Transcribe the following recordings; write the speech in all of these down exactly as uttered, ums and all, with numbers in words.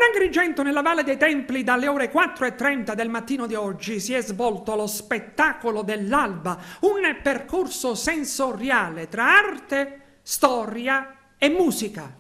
Agrigento, nella Valle dei Templi, dalle ore quattro e trenta del mattino di oggi si è svolto lo spettacolo dell'alba, un percorso sensoriale tra arte, storia e musica.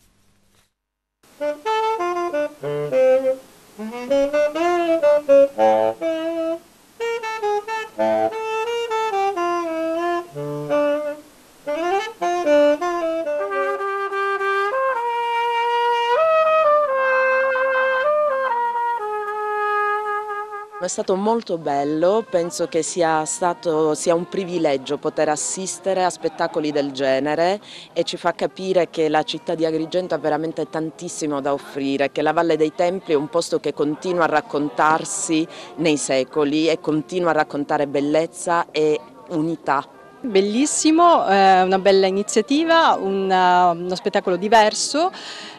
È stato molto bello, penso che sia stato sia un privilegio poter assistere a spettacoli del genere e ci fa capire che la città di Agrigento ha veramente tantissimo da offrire, che la Valle dei Templi è un posto che continua a raccontarsi nei secoli e continua a raccontare bellezza e unità. Bellissimo, eh, una bella iniziativa, una, uno spettacolo diverso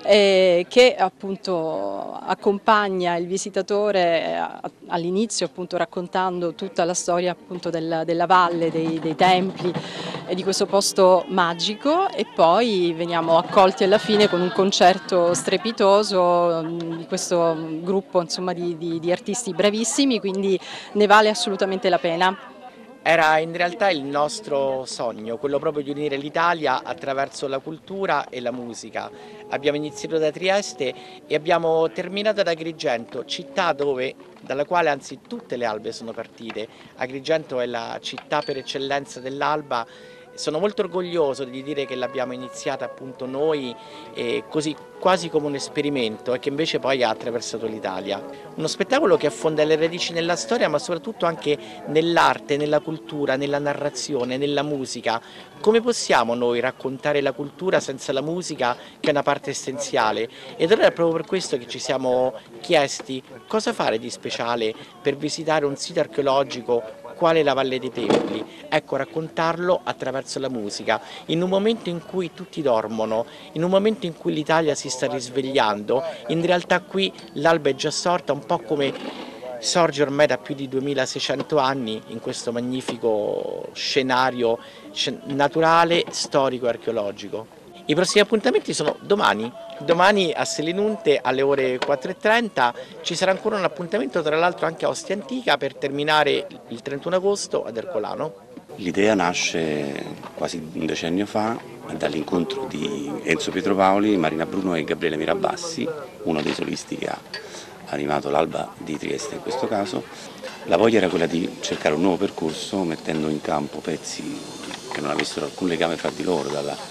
eh, che appunto accompagna il visitatore all'inizio appunto raccontando tutta la storia appunto della, della valle, dei, dei templi e di questo posto magico, e poi veniamo accolti alla fine con un concerto strepitoso di questo gruppo insomma, di, di, di artisti bravissimi, quindi ne vale assolutamente la pena. Era in realtà il nostro sogno, quello proprio di unire l'Italia attraverso la cultura e la musica. Abbiamo iniziato da Trieste e abbiamo terminato ad Agrigento, città dove, dalla quale anzi tutte le albe sono partite. Agrigento è la città per eccellenza dell'alba. Sono molto orgoglioso di dire che l'abbiamo iniziata appunto noi, eh, così quasi come un esperimento, e che invece poi ha attraversato l'Italia. Uno spettacolo che affonda le radici nella storia, ma soprattutto anche nell'arte, nella cultura, nella narrazione, nella musica. Come possiamo noi raccontare la cultura senza la musica, che è una parte essenziale? Ed allora è proprio per questo che ci siamo chiesti cosa fare di speciale per visitare un sito archeologico quale la Valle dei Templi. Ecco, raccontarlo attraverso la musica, in un momento in cui tutti dormono, in un momento in cui l'Italia si sta risvegliando. In realtà qui l'alba è già sorta, un po' come sorge ormai da più di duemilaseicento anni in questo magnifico scenario naturale, storico e archeologico. I prossimi appuntamenti sono domani, domani a Selinunte alle ore quattro e trenta, ci sarà ancora un appuntamento tra l'altro anche a Ostia Antica per terminare il trentuno agosto ad Ercolano. L'idea nasce quasi un decennio fa dall'incontro di Enzo Pietropaoli, Marina Bruno e Gabriele Mirabassi, uno dei solisti che ha animato l'Alba di Trieste in questo caso. La voglia era quella di cercare un nuovo percorso mettendo in campo pezzi che non avessero alcun legame fra di loro, dalla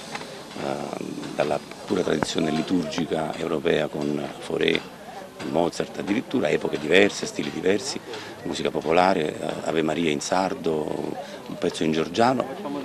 dalla pura tradizione liturgica europea con Fauré, Mozart, addirittura epoche diverse, stili diversi, musica popolare, Ave Maria in sardo, un pezzo in georgiano,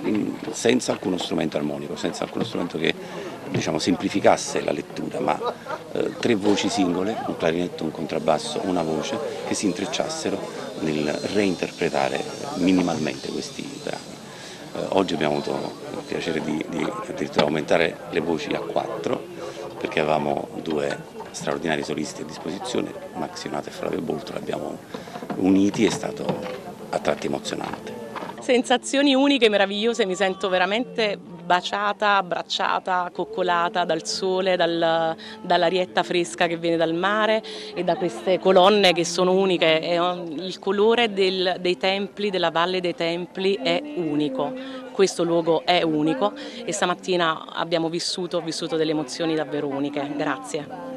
senza alcuno strumento armonico, senza alcuno strumento che diciamo, semplificasse la lettura, ma eh, tre voci singole, un clarinetto, un contrabbasso, una voce, che si intrecciassero nel reinterpretare minimalmente questi brani. Eh, oggi abbiamo avuto il piacere di, di addirittura aumentare le voci a quattro, perché avevamo due straordinari solisti a disposizione, Max Ionato e Flavio Boltro, li abbiamo uniti, è stato a tratti emozionante. Sensazioni uniche, meravigliose, mi sento veramente baciata, abbracciata, coccolata dal sole, dal, dall'arietta fresca che viene dal mare e da queste colonne che sono uniche. Il colore del, dei templi, della Valle dei Templi è unico, questo luogo è unico e stamattina abbiamo vissuto, vissuto delle emozioni davvero uniche. Grazie.